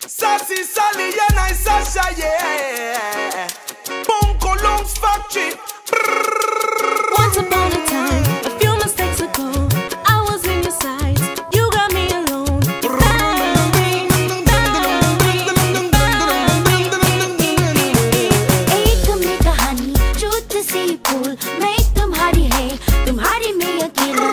Sassy Sally and I Sasha, yeah. Bunko Lungs Factory. Once upon a time, a few mistakes ago, I was in your sights. You got me alone. You found me, found me, found me. एक में कहानी झूठ सी फूल मैं तुम्हारी है तुम्हारी में अकेला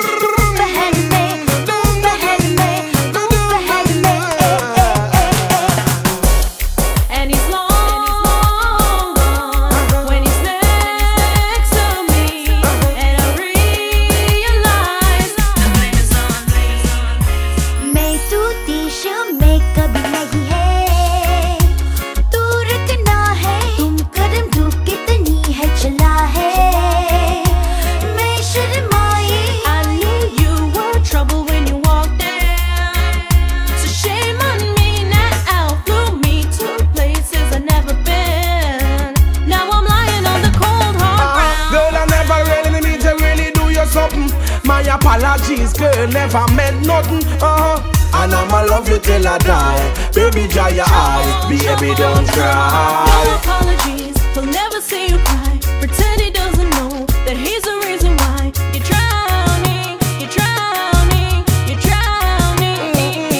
My apologies, girl, never meant nothing. And I'ma love you till I die. Baby, dry your eyes, baby, don't cry. No apologies, he'll never see you cry. Pretend he doesn't know that he's the reason why you're drowning, you're drowning, you're drowning.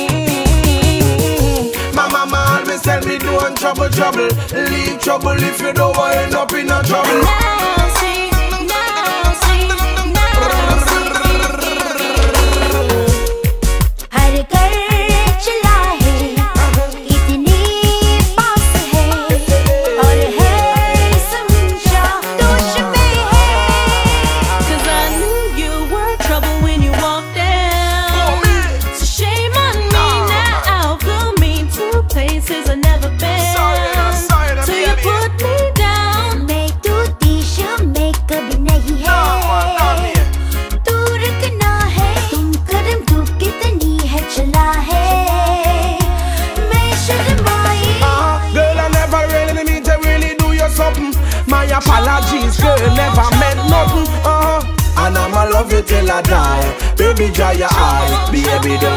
My mama always tell me don't trouble, trouble. Leave trouble if you don't want to end up in a trouble. My apologies, girl, never meant nothing. And I'ma love you till I die. Baby, dry your eyes, baby, don't